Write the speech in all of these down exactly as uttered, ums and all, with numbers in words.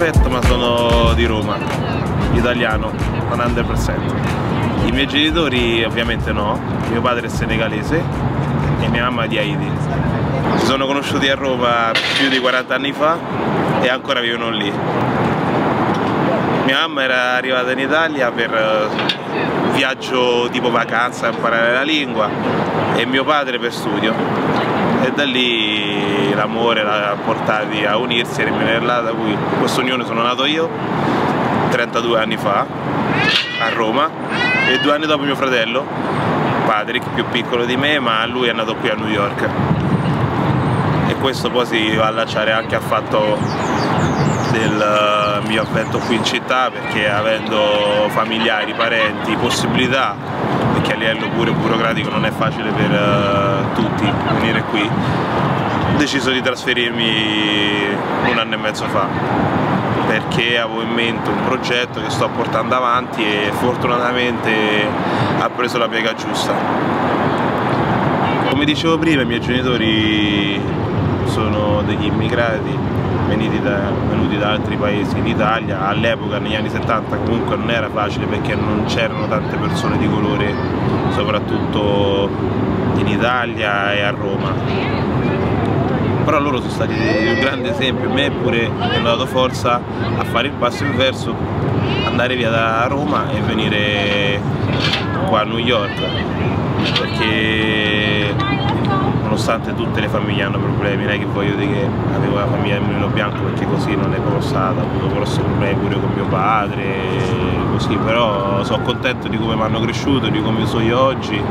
aspetto, ma sono di Roma, italiano, cento per cento. I miei genitori ovviamente no, mio padre è senegalese e mia mamma è di Haiti. Si sono conosciuti a Roma più di quaranta anni fa e ancora vivono lì. Mia mamma era arrivata in Italia per un viaggio tipo vacanza, a imparare la lingua, e mio padre per studio. E da lì l'amore l'ha portati a unirsi e rimanere là, da cui questa unione sono nato io trentadue anni fa a Roma e due anni dopo mio fratello Patrick, più piccolo di me, ma lui è nato qui a New York. E questo poi si va a allacciare anche al fatto del mio avvento qui in città, perché avendo familiari, parenti, possibilità, perché a livello pure burocratico non è facile per uh, tutti venire qui, ho deciso di trasferirmi un anno e mezzo fa, perché avevo in mente un progetto che sto portando avanti e fortunatamente ha preso la piega giusta. Come dicevo prima, i miei genitori sono degli immigrati venuti da, venuti da altri paesi in Italia. All'epoca, negli anni settanta, comunque non era facile perché non c'erano tante persone di colore, soprattutto in Italia e a Roma. Però loro sono stati un grande esempio, a me pure mi hanno dato forza a fare il passo inverso, andare via da Roma e venire qua a New York, perché nonostante tutte le famiglie hanno problemi, non è che voglio dire che avevo la famiglia del mulino bianco, perché così non è proprio stata, ho avuto grossi problemi pure con mio padre, così, però sono contento di come mi hanno cresciuto, di come sono io oggi,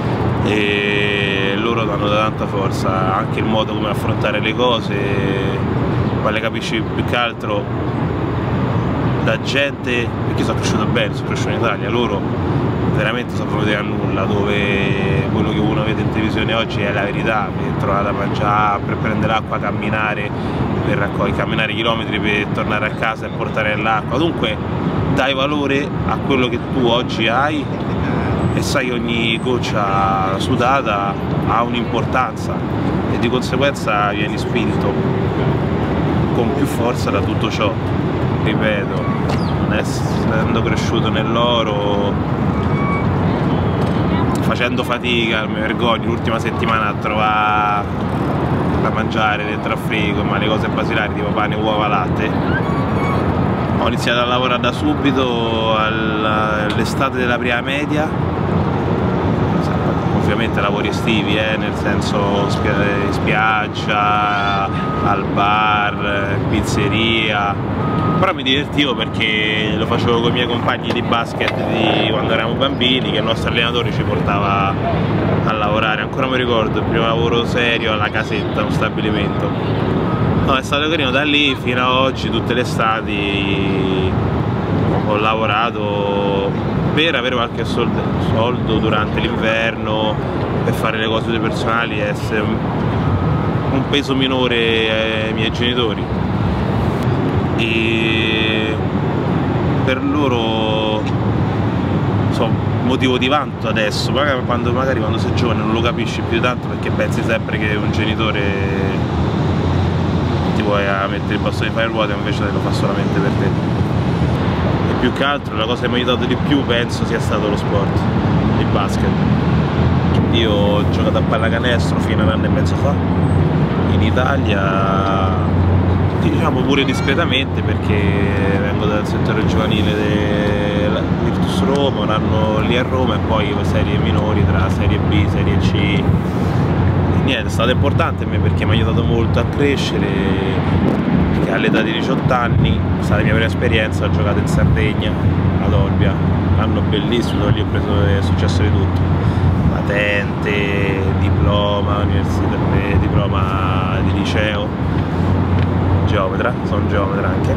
e loro danno tanta forza, anche il modo come affrontare le cose, ma le capisci più che altro da gente, perché sono cresciuto bene, sono cresciuto in Italia, loro veramente sono venuti a nulla, dove quello che uno vede in televisione oggi è la verità, per trovare da mangiare, per prendere l'acqua, camminare, per raccogliere, camminare chilometri per tornare a casa e portare l'acqua. Dunque dai valore a quello che tu oggi hai e sai che ogni goccia sudata ha un'importanza e di conseguenza vieni spinto con più forza da tutto ciò. Ripeto, essendo cresciuto nell'oro, facendo fatica, mi vergogno, l'ultima settimana a trovare da mangiare dentro al frigo, ma le cose basilari tipo pane, uova, latte, ho iniziato a lavorare da subito all'estate della prima media, ovviamente lavori estivi, eh, nel senso in spiaggia, al bar, in pizzeria, però mi divertivo perché lo facevo con i miei compagni di basket di quando eravamo bambini, che il nostro allenatore ci portava a lavorare. Ancora mi ricordo il primo lavoro serio alla Casetta, uno stabilimento. No, è stato carino, da lì fino ad oggi tutte le estati ho lavorato per avere qualche soldo, soldo durante l'inverno, per fare le cose personali e essere un peso minore ai miei genitori. E per loro so, motivo di vanto adesso, magari quando, magari quando sei giovane non lo capisci più tanto, perché pensi sempre che un genitore ti vuoi a mettere il bastone di fare il ruota, invece lo fa solamente per te. E più che altro la cosa che mi ha aiutato di più penso sia stato lo sport, il basket. Io ho giocato a pallacanestro fino a un anno e mezzo fa in Italia, diciamo pure discretamente, perché vengo dal settore giovanile del Virtus Roma, un anno lì a Roma e poi serie minori tra serie B e serie C. E niente, è stato importante a me perché mi ha aiutato molto a crescere, perché all'età di diciotto anni, è stata la mia prima esperienza, ho giocato in Sardegna, ad Olbia, un anno bellissimo, dove lì ho preso, è successo di tutto, patente, diploma, università, diploma di liceo, geometra, sono geometra anche.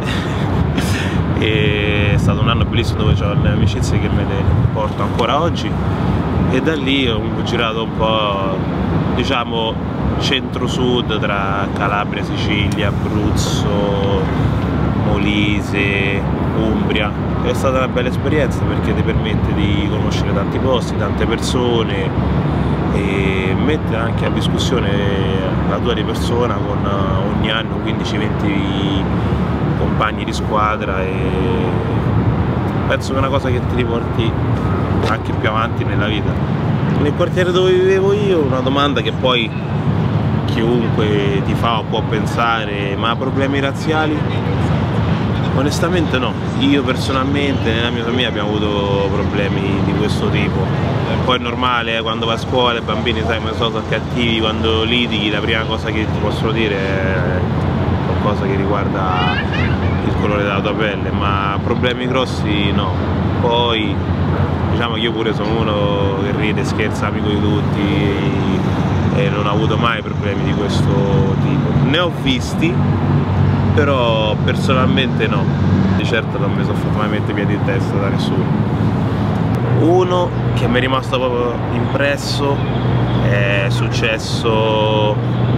E è stato un anno bellissimo dove ho le amicizie che me le porto ancora oggi, e da lì ho girato un po', diciamo, centro-sud tra Calabria, Sicilia, Abruzzo, Molise, Umbria. È stata una bella esperienza perché ti permette di conoscere tanti posti, tante persone e mette anche a discussione la tua di persona con ogni anno quindici venti compagni di squadra, e penso che è una cosa che ti riporti anche più avanti nella vita. Nel quartiere dove vivevo io, una domanda che poi chiunque ti fa o può pensare: ma problemi razziali? Onestamente no, io personalmente nella mia famiglia abbiamo avuto problemi di questo tipo. Poi è normale, quando vai a scuola i bambini, sai come sono cattivi, quando litighi la prima cosa che ti possono dire è qualcosa che riguarda il colore della tua pelle, ma problemi grossi no. Poi diciamo che io pure sono uno che ride, scherza, amico di tutti, e non ho avuto mai problemi di questo tipo. Ne ho visti, però personalmente no, di certo non mi sono fatto mai mettere piedi in testa da nessuno. Uno che mi è rimasto proprio impresso è successo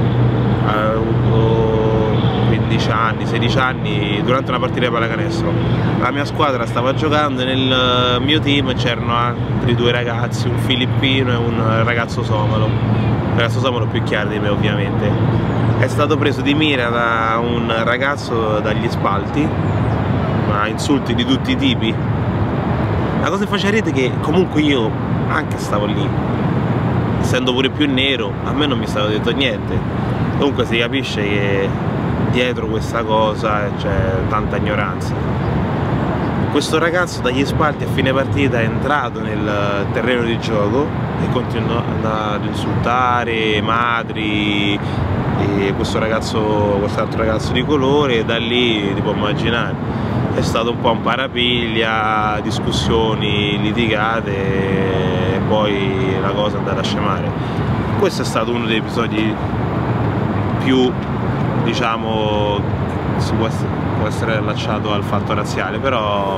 a quindici anni, sedici anni, durante una partita di pallacanestro. La mia squadra stava giocando e nel mio team c'erano altri due ragazzi, un filippino e un ragazzo somalo. Il ragazzo somalo più chiaro di me, ovviamente. È stato preso di mira da un ragazzo dagli spalti, ma insulti di tutti i tipi. La cosa che faceva ridere è che comunque io anche stavo lì, essendo pure più nero, a me non mi stava detto niente. Comunque si capisce che dietro questa cosa c'è tanta ignoranza. Questo ragazzo dagli spalti a fine partita è entrato nel terreno di gioco e continuò ad insultare madri e questo ragazzo, quest'altro ragazzo di colore, e da lì ti puoi immaginare. È stato un po' un parapiglia, discussioni, litigate, e poi la cosa è andata a scemare. Questo è stato uno degli episodi più, diciamo, si può essere, può essere allacciato al fatto razziale, però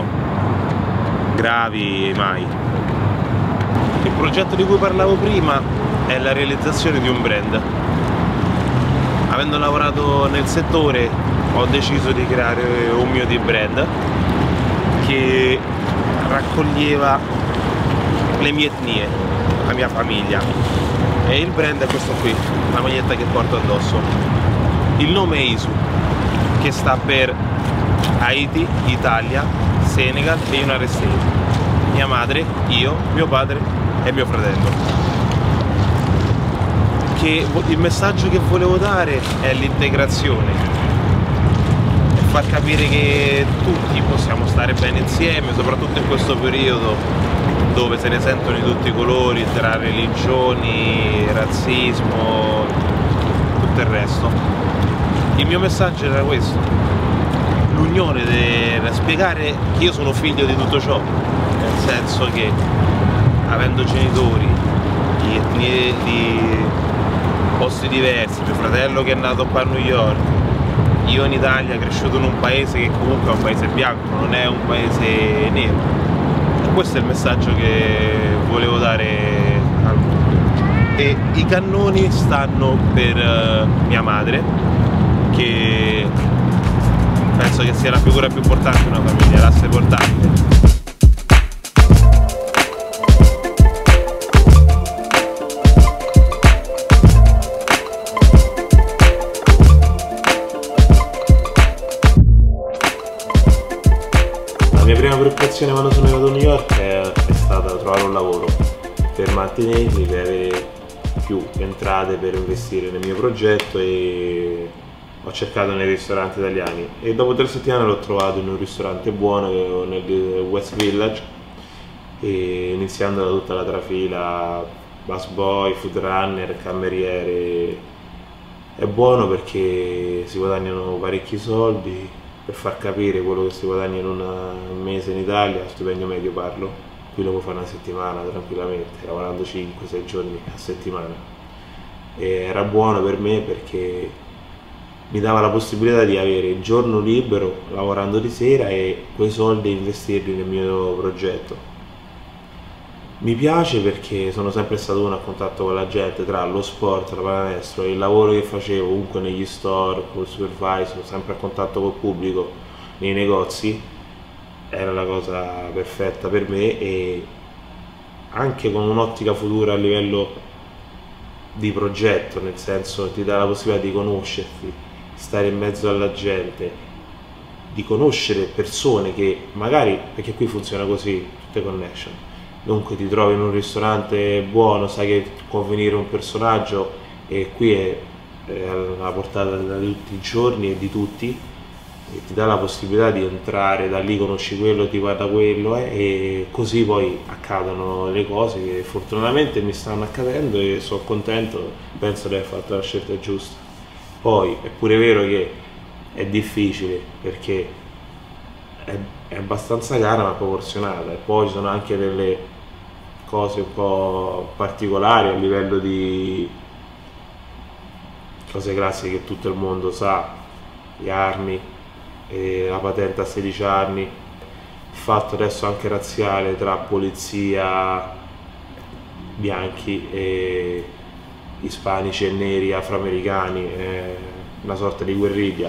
gravi mai. Il progetto di cui parlavo prima è la realizzazione di un brand. Avendo lavorato nel settore, ho deciso di creare un mio di brand che raccoglieva le mie etnie, la mia famiglia, e il brand è questo qui, la maglietta che porto addosso. Il nome è Isu, che sta per Haiti, Italia, Senegal e United States. Mia madre, io, mio padre e mio fratello. Che il messaggio che volevo dare è l'integrazione, e far capire che tutti possiamo stare bene insieme, soprattutto in questo periodo dove se ne sentono di tutti i colori, tra religioni, razzismo, tutto il resto. Il mio messaggio era questo: l'unione, per spiegare che io sono figlio di tutto ciò, nel senso che avendo genitori di etnie, di posti diversi, mio fratello che è nato qua a New York, io in Italia cresciuto in un paese che comunque è un paese bianco, non è un paese nero. E questo è il messaggio che volevo dare al mondo. E i cannoni stanno per uh, mia madre, che penso che sia la figura più importante di una famiglia, l'asse portante. La mia prima preoccupazione quando sono venuto a New York è, è stata trovare un lavoro per mantenermi, per avere più entrate per investire nel mio progetto, e ho cercato nei ristoranti italiani e dopo tre settimane l'ho trovato in un ristorante buono nel West Village, e iniziando da tutta la trafila, busboy, food runner, cameriere. È buono perché si guadagnano parecchi soldi. Per far capire quello che si guadagna in un mese in Italia, stipendio medio parlo, qui lo puoi fare una settimana tranquillamente, lavorando cinque sei giorni a settimana. E era buono per me perché mi dava la possibilità di avere il giorno libero lavorando di sera e quei soldi investirli nel mio progetto. Mi piace perché sono sempre stato uno a contatto con la gente, tra lo sport, la pallacanestro e il lavoro che facevo comunque negli store, col supervisor, sempre a contatto col pubblico, nei negozi. Era la cosa perfetta per me, e anche con un'ottica futura a livello di progetto, nel senso ti dà la possibilità di conoscerti, stare in mezzo alla gente, di conoscere persone che magari, perché qui funziona così, tutte connection, dunque ti trovi in un ristorante buono, sai che può venire un personaggio e qui è, è alla portata di tutti i giorni e di tutti, e ti dà la possibilità di entrare, da lì conosci quello, ti va da quello eh, e così poi accadono le cose che fortunatamente mi stanno accadendo e sono contento, penso di aver fatto la scelta giusta. Poi è pure vero che è difficile perché è, è abbastanza cara ma proporzionata e poi ci sono anche delle cose un po' particolari a livello di cose classiche che tutto il mondo sa, le armi, e la patente a sedici anni, il fatto adesso anche razziale tra polizia bianchi e ispanici e neri afroamericani, è una sorta di guerriglia.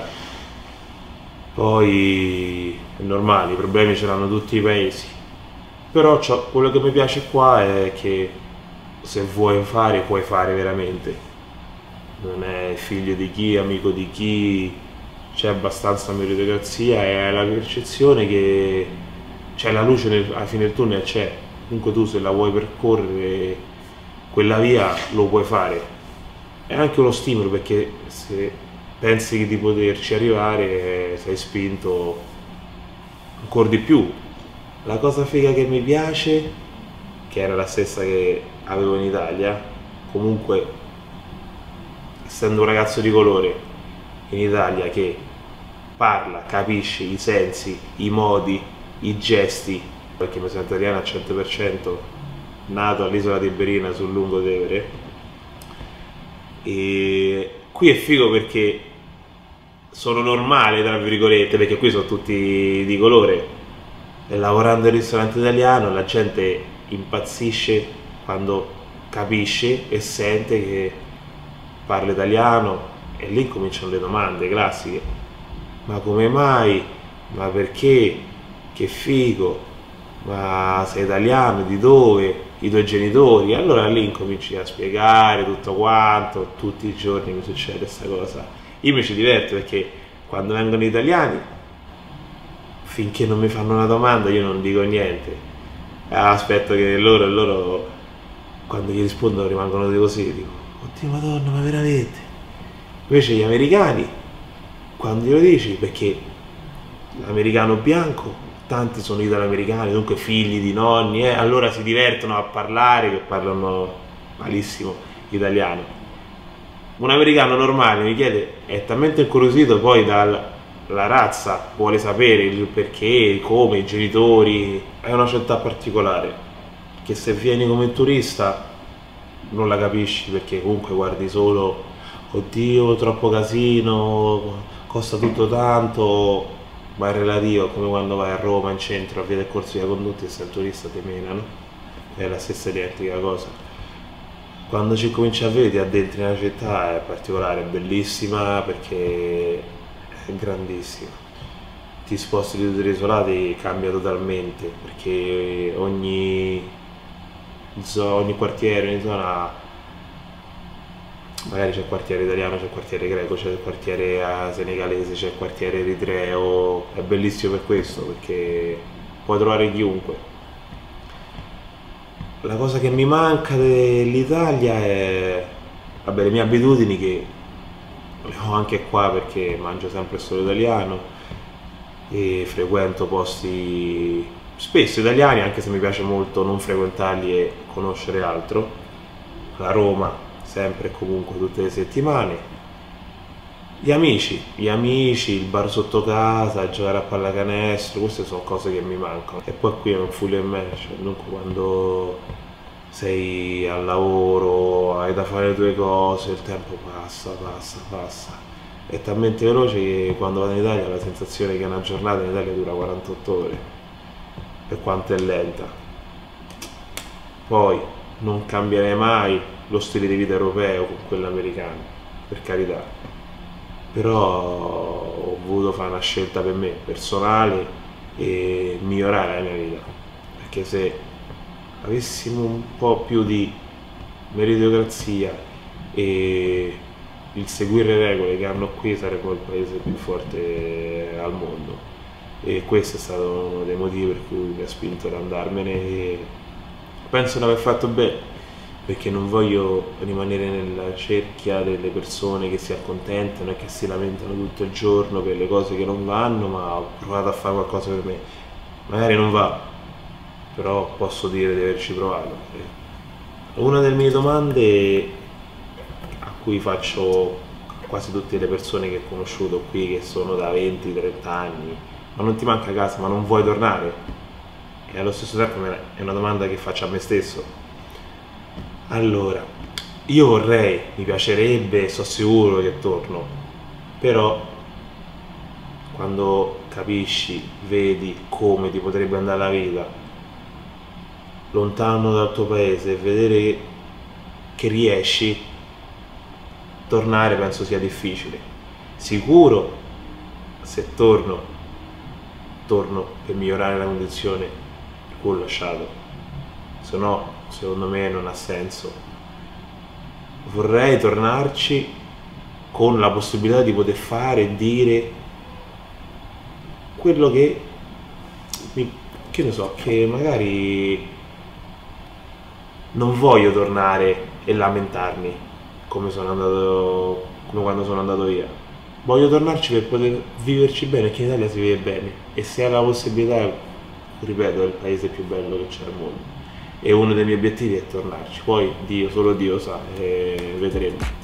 Poi è normale, i problemi ce l'hanno tutti i paesi, però quello che mi piace qua è che se vuoi fare puoi fare veramente, non è figlio di chi, amico di chi, c'è abbastanza meritocrazia e hai la percezione che c'è la luce nel, alla fine del tunnel, c'è, comunque tu se la vuoi percorrere quella via lo puoi fare, è anche uno stimolo perché se pensi di poterci arrivare sei spinto ancora di più. La cosa figa che mi piace, che era la stessa che avevo in Italia, comunque essendo un ragazzo di colore in Italia che parla, capisce i sensi, i modi, i gesti, perché mi sento italiano al cento per cento, nato all'isola di Berina sul Lungotevere, e qui è figo perché sono normale tra virgolette, perché qui sono tutti di colore e lavorando al ristorante italiano la gente impazzisce quando capisce e sente che parla italiano. E lì cominciano le domande classiche, ma come mai, ma perché, che figo, ma sei italiano, di dove, i tuoi genitori, e allora lì incominci a spiegare tutto quanto, tutti i giorni mi succede questa cosa. Io mi ci diverto perché quando vengono gli italiani, finché non mi fanno una domanda io non dico niente, aspetto che loro e loro quando gli rispondono rimangono così, dico, oddio madonna, ma veramente? Invece gli americani, quando glielo dici, perché l'americano bianco, tanti sono italo-americani, dunque figli di nonni, eh, allora si divertono a parlare, che parlano malissimo italiano. Un americano normale mi chiede, è talmente incuriosito poi dalla razza, vuole sapere il perché, il come, i genitori, è una città particolare, che se vieni come turista non la capisci perché comunque guardi solo oddio troppo casino, costa tutto tanto, ma è relativo, come quando vai a Roma in centro a via del Corso dei Condotti e sei il turista ti menano, è la stessa identica cosa. Quando ci cominci a vedere ti addentri nella città è particolare, è bellissima perché è grandissima, ti sposti di tutti gli isolati cambia totalmente perché ogni, ogni quartiere, ogni zona magari c'è il quartiere italiano, c'è il quartiere greco, c'è il quartiere senegalese, c'è il quartiere eritreo, è bellissimo per questo perché puoi trovare chiunque. La cosa che mi manca dell'Italia è vabbè, le mie abitudini che le ho anche qua perché mangio sempre solo italiano e frequento posti spesso italiani anche se mi piace molto non frequentarli e conoscere altro. La Roma sempre e comunque tutte le settimane, gli amici, gli amici, il bar sotto casa, giocare a pallacanestro, queste sono cose che mi mancano. E poi qui è un full immersion, dunque quando sei al lavoro, hai da fare le tue cose, il tempo passa, passa, passa. È talmente veloce che quando vado in Italia ho la sensazione che una giornata in Italia dura quarantotto ore, per quanto è lenta. Poi non cambierei mai lo stile di vita europeo con quello americano, per carità, però ho voluto fare una scelta per me personale e migliorare la mia vita, perché se avessimo un po' più di meritocrazia e il seguire le regole che hanno qui saremmo il paese più forte al mondo. e questo è stato uno dei motivi per cui mi ha spinto ad andarmene e penso di aver fatto bene, perché non voglio rimanere nella cerchia delle persone che si accontentano e che si lamentano tutto il giorno per le cose che non vanno, ma ho provato a fare qualcosa per me. Magari non va, però posso dire di averci provato. Una delle mie domande a cui faccio a quasi tutte le persone che ho conosciuto qui, che sono da venti trenta anni: ma non ti manca casa, ma non vuoi tornare? E allo stesso tempo è una domanda che faccio a me stesso. Allora, io vorrei, mi piacerebbe, sono sicuro che torno, però quando capisci, vedi come ti potrebbe andare la vita lontano dal tuo paese e vedere che riesci, tornare penso sia difficile. Sicuro, se torno, torno per migliorare la condizione per cui ho lasciato, se no secondo me non ha senso. Vorrei tornarci con la possibilità di poter fare e dire quello che mi, che ne so, che magari non voglio tornare e lamentarmi come sono andato, come quando sono andato via. Voglio tornarci per poter viverci bene, perché in Italia si vive bene e se hai la possibilità, ripeto, è il paese più bello che c'è al mondo. E uno dei miei obiettivi è tornarci, poi Dio, solo Dio sa, e vedremo.